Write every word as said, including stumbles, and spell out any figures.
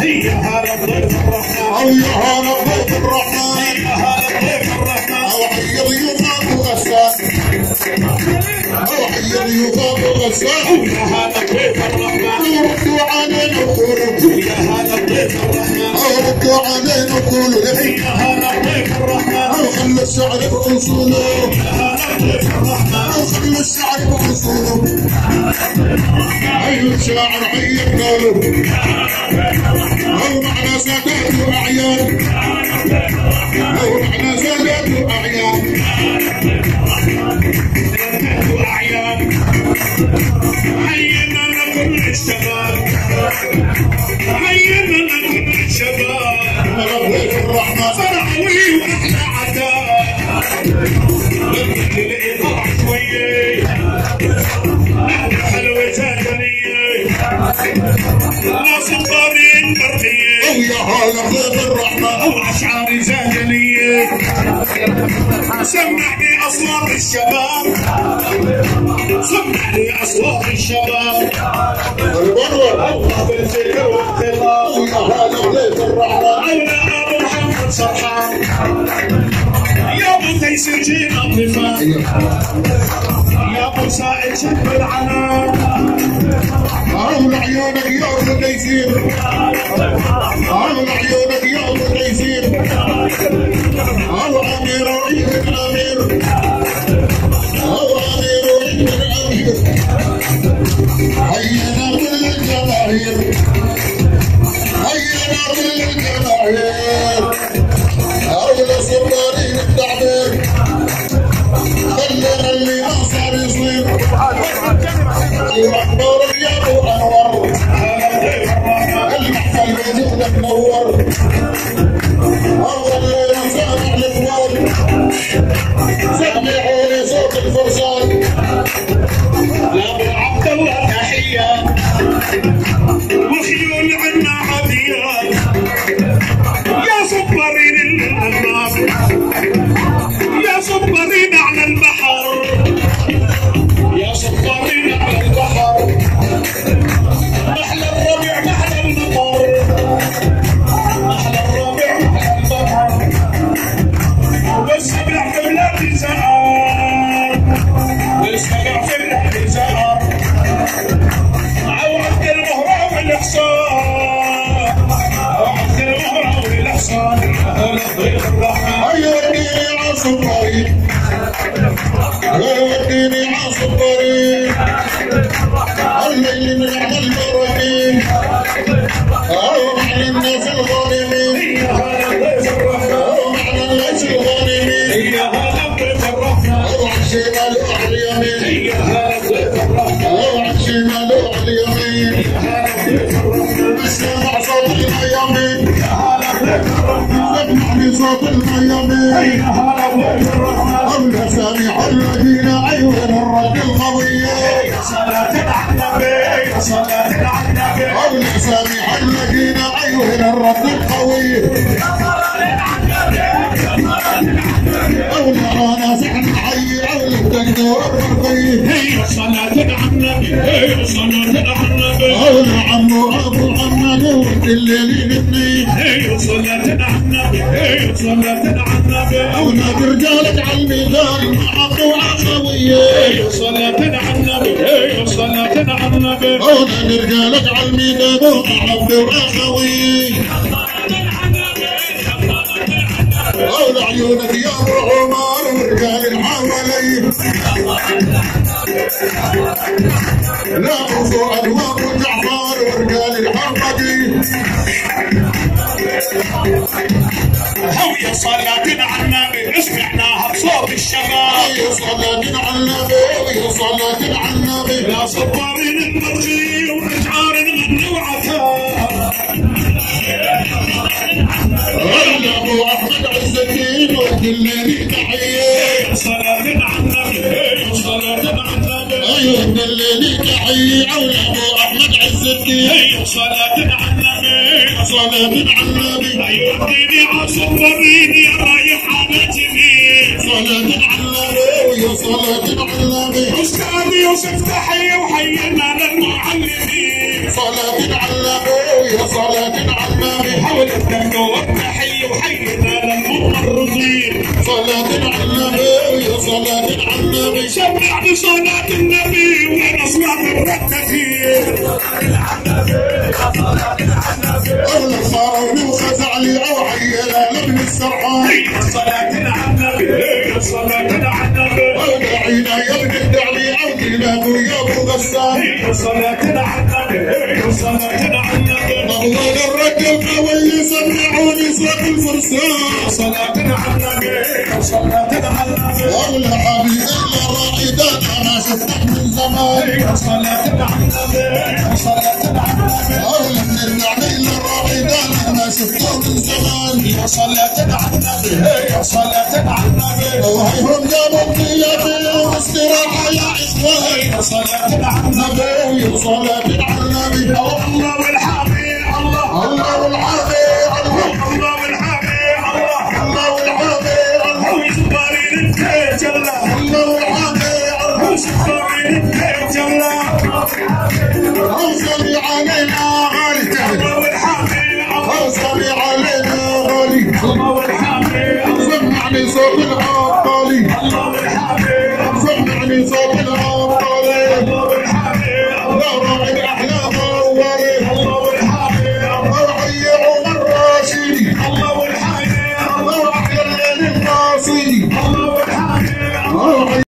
يا هلا بضيف الرحمن يا هلا بضيف الرحمن يا هلا بضيف الرحمن وحي ضيوفك وغسان وحي ضيوفك وغسان يا هلا بضيف الرحمن ردوا علينا وقولوا يا هلا بضيف الرحمن ردوا علينا وقولوا يا هلا بضيف الرحمن وخلوا الشعر بأصوله يا هلا بضيف الرحمن وخلوا الشعر بأصوله أيها الشاعر عيبنا له أو معنا سادات وأعيان أو معنا سادات وأعيان وأعيان حينا لكل الشباب حينا لكل الشباب ضيف الرحمن فرحوي وأحلى عتاب لك الإيقاع شوية حلوة زاجنية ناس الطابين برقية يا هلا ضيف الرحمن وأشعار زاجنية سمعني أصوات الشباب سمعني أصوات الشباب الله بالذكر والخطاب يا هلا ضيف الرحمن أولى أبو محمد سرحان يا أبو تيسير جينا الضفاف يا أبو سائل شكل العنان عون عيونك يا ابو تيسير عون عيونك يا ابو تيسير او امير وعيد الامير او امير وعيد الامير حينا كل الجماهير حينا كل الجماهير اولى سلطانين التعبير خلينا اللي ما صار يصير المحضور يا ابو انور المحفل بيتك منور اول ليله سامع الاخوان سمعوا لي صوت الفرسان لابو عبد الله تحيه وخيول عنا عافيات يا صبرين الناس يا صبرين على البحر يا صبرين على البحر احلى الربيع محلى المطر احلى الربيع محلى المطر والسبع في بلاد زهر والسبع في بلاد زهر عوضت المهرة والحصان عوضت المهرة والحصان اهل الضيف الرحمن وديني عاصم طريق وديني عاصم طريق الليل من عمل البراكين او معنى الناس الظالمين يا هلا الضيف الرحمن او معنى الناس الظالمين يا هلا الضيف الرحمن او عن شمال على اليمين يا هلا الضيف الرحمن او عن شمال على اليمين يا هلا الضيف الرحمن اسمع صوت الميامين يا هلا الضيف الرحمن اسمعني صوت الميامين يا هلا الضيف الرحمن قبل سامع الذين عيون الرد القوية يا صلاة على النبي يا صلاة على النبي قبل سامع الذين عيون الرد القوية أولى رانا فعل حي أولى الدكتور الرقية يا صلاة على النبي يا صلاة على النبي أولى عمو أبو محمد ولد الليل الاثنين يا صلاة على النبي يا صلاة على النبي أولى برجالة على الميدان مع عبد وعخوية يا صلاة على النبي يا صلاة على النبي أولى برجالة على الميدان مع عبد وعخوية أولى عيونك يا أبو عمر ورجال الحوالين لا أبو فؤاد وأبو جعفر ورجال الحرقدين هو يا صلاة على النبي اسمعناها بصوت الشباب يا صلاة على النبي يا صلاة على النبي يا صبارين المرغي واشعار الغنى وعتاب أنا أبو أحمد عز الدين وكل لي تحية يا صلاة على النبي يا صلاة على النبي أيوة كل لي تحية أولى أبو أحمد عز الدين يا صلاة على النبي صلاة على النبي أيوة ديني عاصم وريني يا رايح على جميل صلاة على النبي يا صلاة على النبي أستاذ يوسف تحية وحينا للمعلمين صلاة على النبي يا صلاة على النبي حول الدم والتحية وحينا للممرضين صلاة على النبي يا صلاة على النبي شبع بصلاة النبي ونصلة الركتين أغلى صاروا وخزع لي أوعي لابن السرحان صلاة على النبي صلاة على النبي ودعينا يا ابن الدعلي أو كلابه يا أبو غسان صلاة على النبي صلاة على النبي الله الرجل قوي يسمعوني صوت الفرسان صلاة على النبي صلاة على النبي أغلى حبيب إلا الرائدات أنا شفتك من زمان صلاة على النبي صلاة على النبي أغلى من النعمة إلا الرائدات أنا شفتك من زمان يا صلاة على النبي يا صلاة على النبي وهيهم جابوا بنياتي واستراحة يا إخوان يا صلاة على النبي يا صلاة على النبي الله والحبيب الله الله والحبيب الله الله والحبيب الله الله والحبيب الله ويسبرين الكيت الله الله والحبيب الله ويسبرين الكيت الله أوصلي علينا غالي الله والحبيب الله أوصلي علينا غالي الله والحبيب سمعني صوت العالي